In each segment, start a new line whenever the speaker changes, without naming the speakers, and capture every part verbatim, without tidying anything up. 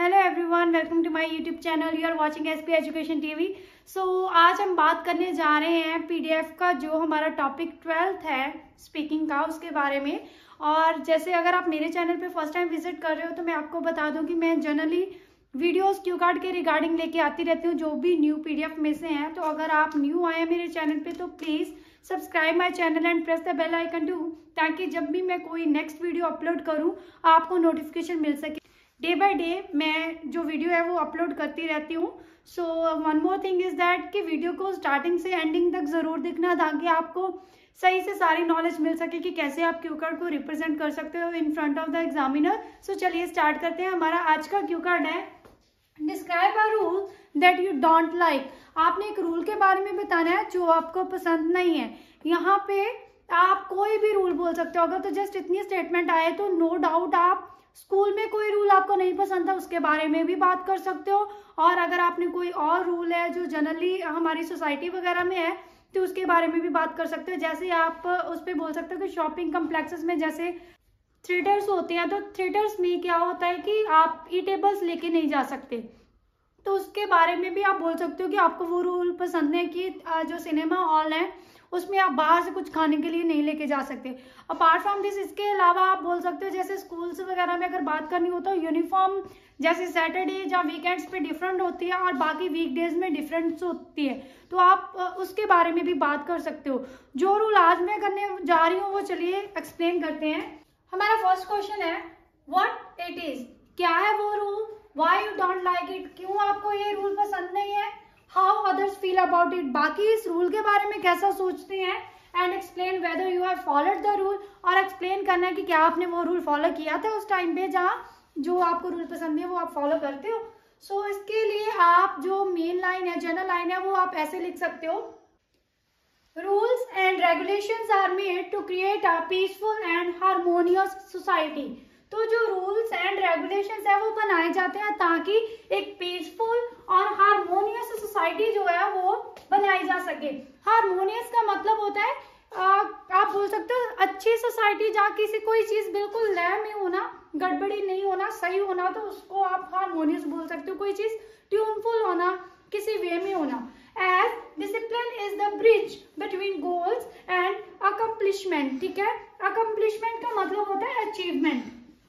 Hello everyone, welcome to my YouTube channel. You are watching SP education TV. So आज हम बात करने जा रहे हैं पीडीएफ का, जो हमारा टॉपिक ट्वेल्थ है स्पीकिंग का, उसके बारे में। और जैसे अगर आप मेरे चैनल पे फर्स्ट टाइम विजिट कर रहे हो तो मैं आपको बता दूं कि मैं जनरली वीडियोस क्यू कार्ड के रिगार्डिंग लेके आती रहती हूँ, जो भी न्यू पीडीएफ में से हैं। तो अगर आप न्यू आए हैं मेरे चैनल पे तो please subscribe my channel and press the bell icon too, ताकि जब भी मैं कोई नेक्स्ट वीडियो अपलोड करूँ आपको नोटिफिकेशन मिल सके। डे बाय डे मैं जो वीडियो है वो अपलोड करती रहती हूँ। So one more thing is that कि वीडियो को स्टार्टिंग से एंडिंग तक ज़रूर देखना, ताकि आपको सही से सारी नॉलेज मिल सके कि कैसे आप क्यू कार्ड को रिप्रेजेंट कर सकते हो in front of the examiner. So चलिए स्टार्ट करते हैं। हमारा आज का क्यू कार्ड है describe a rule that you don't like. आपने एक रूल के बारे में बताना है जो आपको पसंद नहीं है। यहाँ पे आप कोई भी रूल बोल सकते हो। अगर तो जस्ट इतनी स्टेटमेंट आए तो नो डाउट आप स्कूल में कोई रूल आपको नहीं पसंद था उसके बारे में भी बात कर सकते हो। और अगर आपने कोई और रूल है जो जनरली हमारी सोसाइटी वगैरह में है तो उसके बारे में भी बात कर सकते हो। जैसे आप उस पर बोल सकते हो कि शॉपिंग कम्प्लेक्सेस में जैसे थिएटर्स होते हैं, तो थिएटर्स में क्या होता है कि आप ईटेबल्स लेके नहीं जा सकते, तो उसके बारे में भी आप बोल सकते हो कि आपको वो रूल पसंद है कि जो सिनेमा हॉल है उसमें आप बाहर से कुछ खाने के लिए नहीं लेके जा सकते। अपार्ट फ्रॉम दिस, इसके अलावा आप बोल सकते हो जैसे स्कूल्स वगैरह में अगर बात करनी हो तो यूनिफॉर्म जैसे सैटरडे या वीकेंड्स पे डिफरेंट होती है और बाकी वीकडेज में डिफरेंस होती है, तो आप उसके बारे में भी बात कर सकते हो। जो रूल आज मैं करने जा रही हूँ वो चलिए एक्सप्लेन करते हैं। हमारा फर्स्ट क्वेश्चन है व्हाट इट इज। क्या है वो rule, why you don't like it, क्यों आपको ये रूल पसंद नहीं है, how others feel about it, बाकी इस रूल के बारे में कैसा सोचते हैं, and explain whether you have followed the rule. और एक्सप्लेन करना है कि क्या आपने वो रूल फॉलो किया था उस टाइम पे जहाँ जो आपको रूल पसंद है वो आप फॉलो करते हो। सो so, इसके लिए आप जो मेन लाइन है, जनरल लाइन है, वो आप ऐसे लिख सकते हो। Rules and regulations are made to create a peaceful and harmonious society. तो जो रूल्स एंड रेगुलेशंस है वो बनाए जाते हैं ताकि एक पीसफुल और हार्मोनियस सोसाइटी जो है वो बनाई जा सके। हार्मोनियस का मतलब होता है आ, आप बोल सकते हो अच्छी सोसाइटी, जहाँ किसी कोई चीज बिल्कुल लय में होना, गड़बड़ी नहीं होना, सही होना, तो उसको आप हार्मोनियस बोल सकते हो। कोई चीज ट्यूनफुल होना, किसी वे में होना। As discipline is the bridge between goals and accomplishment. ठीक है, अकम्प्लिशमेंट का मतलब होता है अचीवमेंट,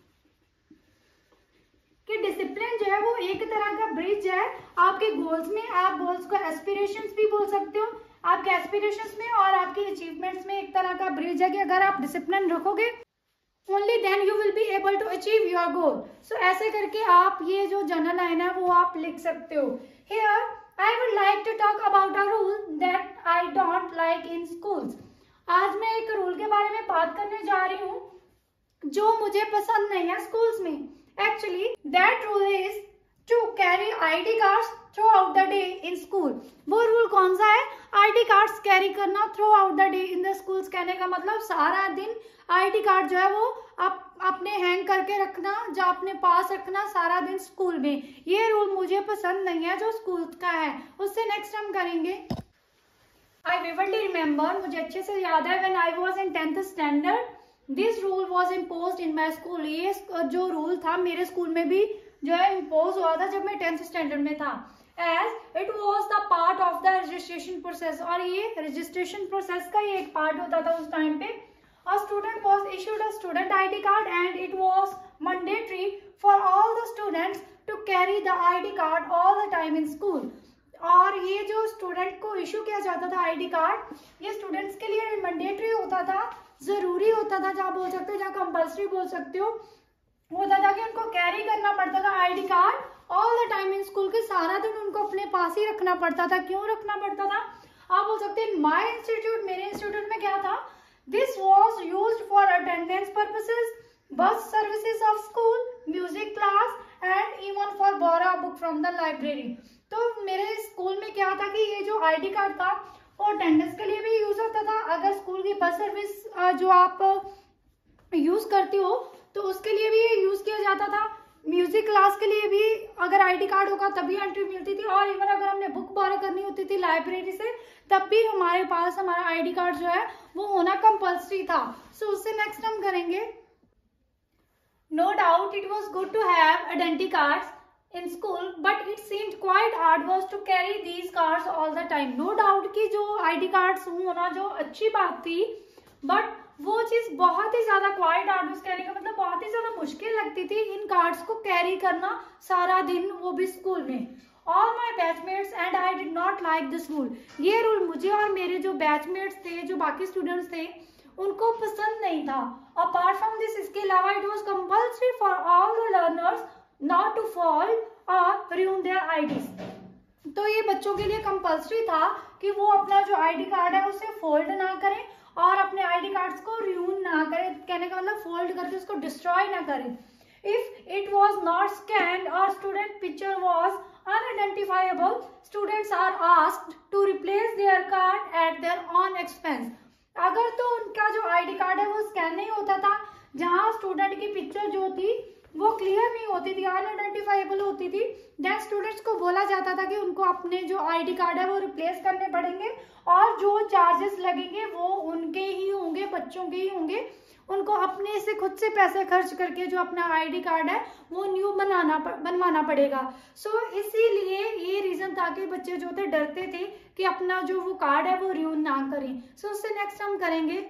कि डिसिप्लिन जो है वो एक तरह का ब्रिज है आपके गोल्स में। आप गोल्स को एस्पिरेशंस भी बोल सकते हो, आपके एस्पिरेशंस में और आपके अचीवमेंट्स में एक तरह का ब्रिज है कि अगर आप डिसिप्लिन रखोगे only then you will be able to achieve your goal. So ऐसे करके आप ये जो जनरल लाइन है वो आप लिख सकते हो। Here I would like to talk about a rule that I don't like in schools. आज मैं एक रूल के बारे में बात करने जा रही हूँ जो मुझे पसंद नहीं है स्कूल्स में। Actually, that rule is to carry I D cards throughout the day in school. वो रूल कौन सा है? I D cards कैरी करना throughout the day in the schools। कहने का मतलब सारा दिन I D कार्ड जो है वो आप अपने हैंग करके रखना, जो अपने पास रखना सारा दिन स्कूल में। ये रूल मुझे पसंद नहीं है जो स्कूल का है। उससे नेक्स्ट हम करेंगे I vividly remember, मुझे अच्छे से याद है, when I was in tenth standard this rule was impose in my school. ये जो रूल था मेरे स्कूल में भी जो है इम्पोज हुआ था जब मैं टेंथ स्टैंडर्ड में था। As it was the part of the registration process, और ये रजिस्ट्रेशन प्रोसेस का ही एक पार्ट होता था उस टाइम पे। A student was issued a student I D card and it was mandatory for all the students to carry the I D card all the time in school. और ये जो student को issue किया जाता था I D card, ये students के लिए मैंडेटरी होता था, जरूरी होता था, जहाँ बोल सकते हो, जहाँ कंपल्सरी बोल सकते हो, होता था कि उनको कैरी करना पड़ता था I D card all the time in school. के सारा दिन उनको अपने पास ही रखना पड़ता था। क्यों रखना पड़ता था? आप बोल सकते हैं माई इंस्टीट्यूट, मेरे इंस्टीट्यूट में क्या था, this was use for attendance purposes, bus services of school, music class and even for borrow book from the library. तो मेरे स्कूल में क्या था कि ये जो आई डी कार्ड था और अटेंडेंस के लिए भी यूज होता था। अगर स्कूल की बस सर्विस जो आप यूज करती हो तो उसके लिए भी ये यूज किया जाता था। म्यूजिक क्लास के लिए भी अगर आईडी कार्ड होगा तभी एंट्री मिलती थी, और इवन अगर हमने बुक बारो करनी होती थी लाइब्रेरी से तब भी हमारे पास हमारा आईडी कार्ड जो है वो होना कंपल्सरी था। सो so, उससे नेक्स्ट हम करेंगे no doubt it was good to have identity cards in school, but it seemed quite arduous to carry these cards all the time. No doubt कि जो आई डी कार्ड्स होना जो अच्छी बात थी, but वो चीज बहुत ही ज्यादा क्वाइट आर्डुअस, कहने का मतलब बहुत ही ज्यादा मुश्किल लगती थी इन कार्ड्स को कैरी करना सारा दिन, वो भी स्कूल में. All my batchmates and I did not like this rule. ये रूल मुझे और मेरे जो बैचमेट्स थे, जो बाकी स्टूडेंट्स थे, उनको पसंद नहीं था. Apart from this, इसके अलावा it was compulsory for all the learners not to fold or ruin their आई डीज़. तो ये बच्चों के लिए कंपल्सरी था कि वो अपना जो आईडी कार्ड है उसे फोल्ड ना करें और अपने आईडी कार्ड्स को रियून ना करें, कहने का मतलब फोल्ड करके उसको डिस्ट्रॉय ना करें. If it was not scanned or student picture was unidentifiable, students are asked to replace their card at their own expense. अगर तो उनका जो आईडी कार्ड है वो स्कैन नहीं होता था, जहां स्टूडेंट की पिक्चर जो थी वो क्लियर नहीं होती थी, अनआइडेंटिफाइबल होती थी, देन स्टूडेंट्स को बोला जाता था कि उनको अपने जो आईडी कार्ड है वो रिप्लेस करने पड़ेंगे और जो चार्जेस लगेंगे वो उनके ही होंगे, बच्चों के ही होंगे. उनको अपने से खुद से पैसे खर्च करके जो अपना आईडी कार्ड है वो न्यू बनाना बनवाना पड़ेगा. सो so, इसीलिए ये रीजन था कि बच्चे जो थे डरते थे कि अपना जो वो कार्ड है वो रियून ना करें. सो so, उससे नेक्स्ट हम करेंगे.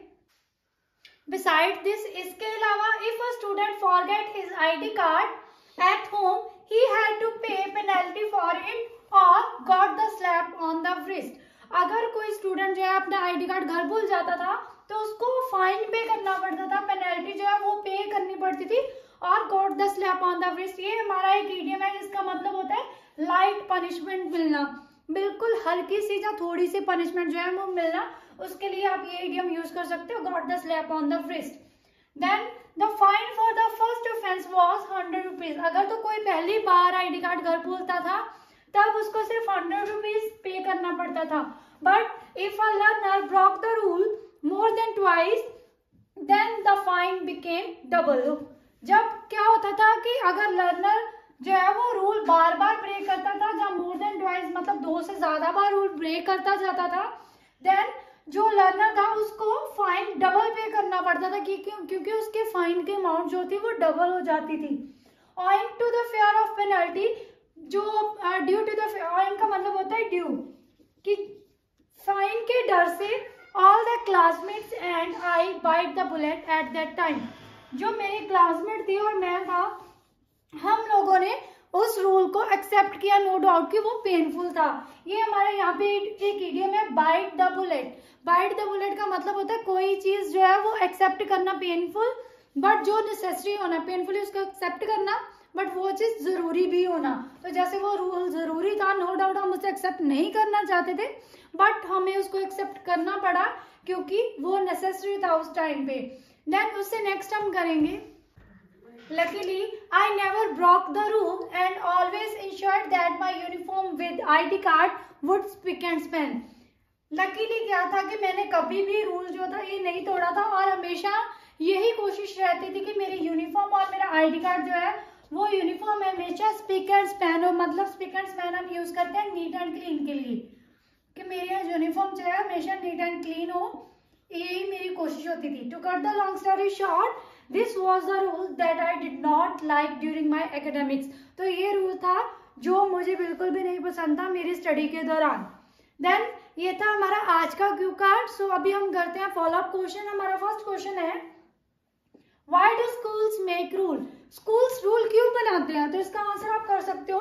Besides this, इसके अलावा if a student forget his I D card at home, he had to pay penalty for it or got the slap on the wrist. अगर कोई स्टूडेंट जो है अपना आईडी कार्ड घर भूल जाता था तो उसको फाइन पे करना पड़ता था, पेनल्टी जो है वो पे करनी पड़ती थी. और got the slap on the wrist, ये हमारा एक इडियम है जिसका मतलब होता है लाइट पनिशमेंट मिलना, बिल्कुल हल्की सी या थोड़ी सी पनिशमेंट जो है वो मिलना. उसके लिए आप ये इडियम यूज कर सकते हो, got the slap on the wrist. Then the fine for the first offence was hundred rupees. अगर तो कोई पहली बार आईडी कार्ड घर भूलता था तब उसको सिर्फ हंड्रेड रुपीज पे करना पड़ता था. But if a learner broke the rule more than twice, then the fine became double. जब क्या होता था कि अगर लर्नर जो है वो रूल बार बार ब्रेक करता था, जब मोर देन ट्वाइस मतलब दो से ज्यादा बार रूल ब्रेक करता जाता था, देन जो लर्नर था उसको फाइन डबल पे करना पड़ता था, क्योंकि उसके फाइन की अमाउंट जो थी वो डबल हो जाती थी. Owing to the fear of penalty, जो ड्यू टू द ऑइंग का मतलब होता है ड्यू, कि फाइन के डर से all the classmates and I bite the bullet at that time. जो मेरे क्लासमेट थी और मैं था, हम लोगों ने उस रूल को एक्सेप्ट किया, नो डाउट कि वो पेनफुल था. ये हमारे यहाँ पे एक इडियम है bite the bullet. Bite the bullet का मतलब होता है कोई चीज जो है वो एक्सेप्ट करना पेनफुल, बट जो नेसेसरी होना, पेनफुल उसको एक्सेप्ट करना बट वो चीज जरूरी भी होना. तो जैसे वो रूल जरूरी था, नो डाउट हम उसे एक्सेप्ट नहीं करना चाहते थे बट हमें उसको एक्सेप्ट करना पड़ा क्योंकि वो नेसेसरी था उस टाइम पे. देन उससे नेक्स्ट हम करेंगे. Luckily, I never broke the rule and always ensured that my uniform with I D card would spick and span. Luckily क्या था कि मैंने कभी भी रूल जो था ये नहीं तोड़ा था और हमेशा यही कोशिश रहती थी कि मेरी यूनिफॉर्म और मेरा आईडी कार्ड जो है वो यूनिफॉर्म हमेशा स्पिक एंड स्पैन हो. मतलब स्पिक एंड स्पैन हम यूज करते हैं नीट एंड क्लीन के लिए, कि मेरी यूनिफॉर्म जो है हमेशा नीट एंड क्लीन हो, यही मेरी कोशिश होती थी. To cut the long story short, this was the rule that I did not like during my academics. तो ये रूल था जो मुझे बिल्कुल भी नहीं पसंद था मेरी स्टडी के दौरान. देन ये था हमारा आज का क्यू कार्ड. सो अभी हम करते हैं फॉलो अप क्वेश्चन. हमारा फर्स्ट क्वेश्चन है, why do schools make rule? Schools rule क्यों बनाते हैं? तो इसका आंसर आप कर सकते हो,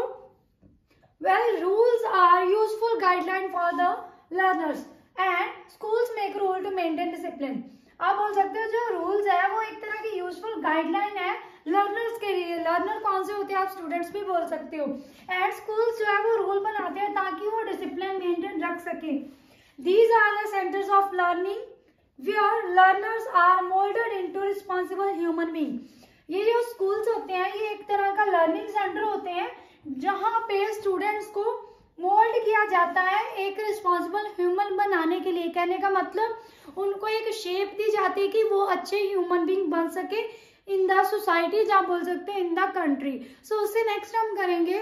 well rules are useful guideline for the learners and schools make rule to maintain discipline. आप बोल सकते हो जो रूल्स है वो एक तरह की यूजफुल गाइडलाइन है लर्नर्स के लिए. लर्नर कौन से होते हैं आप स्टूडेंट्स भी बोल सकते हो. एंड स्कूल्स जो है वो रूल बनाते हैं ताकि वो डिसिप्लिन मेंटेन रख सके. These are the centres of learning where learners are moulded into responsible human being. ये जो स्कूल्स होते हैं ये एक तरह का लर्निंग सेंटर होते हैं जहाँ पे स्टूडेंट्स को मोल्ड किया जाता है एक रिस्पॉन्सिबल ह्यूमन बनाने के लिए. कहने का मतलब उनको एक शेप दी जाती है कि वो अच्छे ह्यूमन बीइंग बन सके इन द सोसाइटी, जहाँ बोल सकते हैं इन द कंट्री. सो उससे नेक्स्ट हम करेंगे,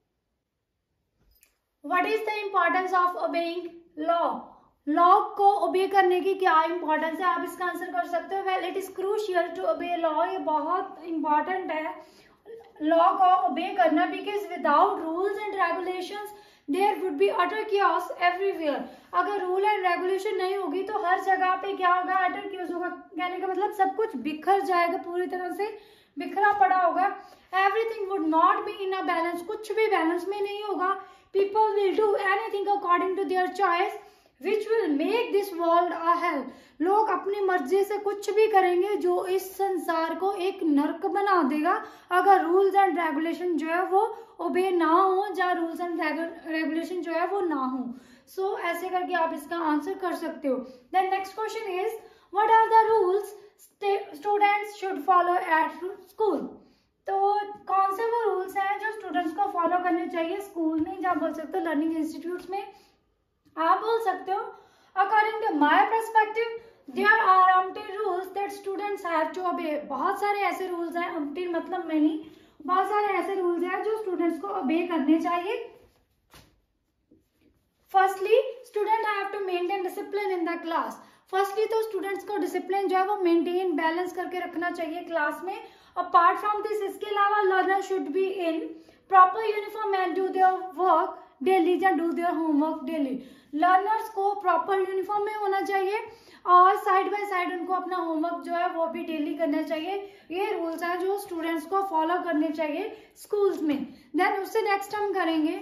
what is the importance of obeying law? Law को ओबे करने की क्या इंपॉर्टेंस है? आप इसका आंसर कर सकते हो, well it is crucial to obey law. ये बहुत इंपॉर्टेंट है लॉ को ओबे करना, because without rules and regulations there would be utter chaos everywhere. अगर रूल एंड रेगुलेशन नहीं होगी तो हर जगह पे क्या होगा, अटर क्योस होगा। कहने का मतलब सब कुछ बिखर जाएगा, पूरी तरह से बिखरा पड़ा होगा। Everything would not be in a balance, कुछ भी बैलेंस में नहीं होगा। People will do anything according to their choice which will make this world a hell. लोग अपनी मर्जी से कुछ भी करेंगे जो इस संसार को एक नर्क बना देगा, अगर रूल्स एंड रेगुलेशन जो है वो ओबे ना हो, या रूल्स एंड रेगुलेशन जो है वो ना हो। सो so, ऐसे करके आप इसका आंसर कर सकते हो। Then next question is what are the rules students should follow at school. तो कौन से वो रूल्स हैं जो स्टूडेंट्स को फॉलो करने चाहिए स्कूल में, या बोल सकते हो लर्निंग इंस्टीट्यूट्स में। आप बोल सकते हो according to my perspective there are umpty rules that students have to obey. बहुत सारे ऐसे रूल्स हैं, अम्प्टी मतलब मैनी, बहुत सारे ऐसे रूल्स हैं जो स्टूडेंट्स को ओबे करने चाहिए। Firstly student have to maintain discipline in the class. Firstly तो स्टूडेंट्स को डिसिप्लिन जो है वो मेंटेन बैलेंस करके रखना चाहिए क्लास में। अपार्ट फ्रॉम दिस, इसके अलावा learner should be in proper uniform and do their work daily या do their homework daily. Learners को प्रॉपर यूनिफॉर्म में होना चाहिए और साइड बाय साइड उनको अपना होमवर्क जो है वो भी डेली करना चाहिए। ये रूल्स हैं जो स्टूडेंट्स को फॉलो करने चाहिए स्कूल्स में। देन उससे नेक्स्ट हम करेंगे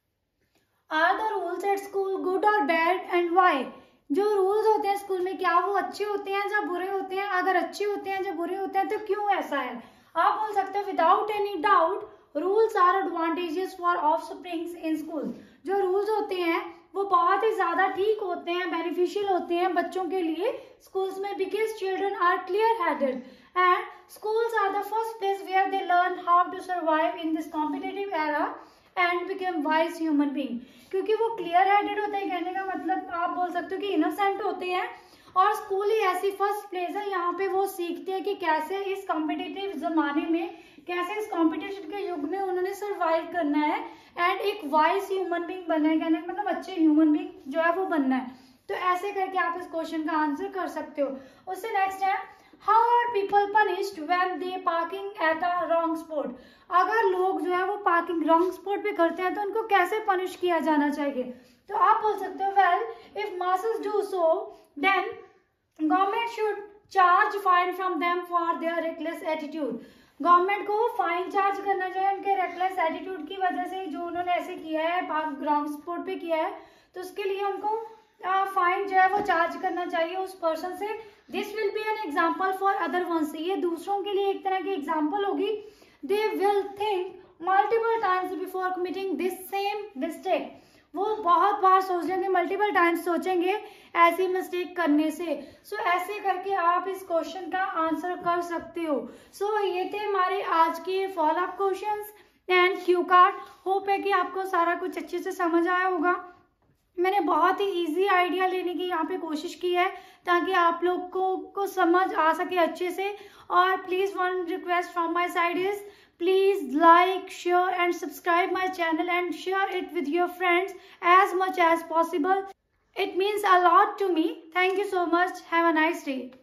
are the rules at school good और बैड एंड वाई। जो रूल्स होते हैं स्कूल में क्या वो अच्छे होते हैं या बुरे होते हैं, अगर अच्छे होते हैं या बुरे होते हैं तो क्यों ऐसा है। आप बोल सकते हो without any doubt rules are advantages for offsprings in school. जो रूल्स होते हैं वो बहुत ही ज्यादा ठीक होते हैं, बेनिफिशियल होते हैं बच्चों के लिए स्कूल्स में, because children are clear headed and schools are the first place where they learn how to survive in this competitive era and become wise human being. क्योंकि वो क्लियर हेडेड होते हैं, कहने का मतलब आप बोल सकते हो कि इनोसेंट होते हैं, और स्कूल ही ऐसी फर्स्ट प्लेस है यहाँ पे वो सीखते हैं कि कैसे इस कॉम्पिटिटिव जमाने में, कैसे इस कॉम्पिटिशन के युग में उन्होंने सर्वाइव करना है एंड एक वाइज ह्यूमन बीइंग बनना है, कहने का मतलब अच्छे ह्यूमन बीइंग जो है वो बनना है। तो ऐसे करके आप इस क्वेश्चन का आंसर कर सकते हो। उससे नेक्स्ट है how are people punished when they parking at a wrong spot. अगर लोग जो है वो पार्किंग रॉन्ग स्पॉट पे करते हैं तो उनको कैसे पनिश किया जाना चाहिए। तो आप बोल सकते हो well if masses do so then government should charge fine from them for their reckless attitude. Government को फाइन चार्ज करना चाहिए उनके रेकलेस एटीट्यूड की वजह से, जो उन्होंने ऐसे किया है रॉन्ग स्पॉट पे किया है, तो उसके लिए उनको फाइन जो है वो चार्ज करना चाहिए उस पर्सन से। This will be an example for other ones. ये दूसरों के लिए एक तरह की एग्जाम्पल होगी। They will think multiple times before committing this same mistake. वो बहुत बार सोचेंगे, मल्टीपल टाइम्स सोचेंगे ऐसी मिस्टेक करने से। सो so, ऐसे करके आप इस क्वेश्चन का आंसर कर सकते हो। सो so, ये थे हमारे आज के follow up questions and Q card. Hope है कि आपको सारा कुछ अच्छे से समझ आया होगा। मैंने बहुत ही इजी आइडिया लेने की यहाँ पे कोशिश की है ताकि आप लोग को, को समझ आ सके अच्छे से। और please one request from my side is please like, share and subscribe my channel and share it with your friends as much as possible. It means a lot to me. Thank you so much. Have a nice day.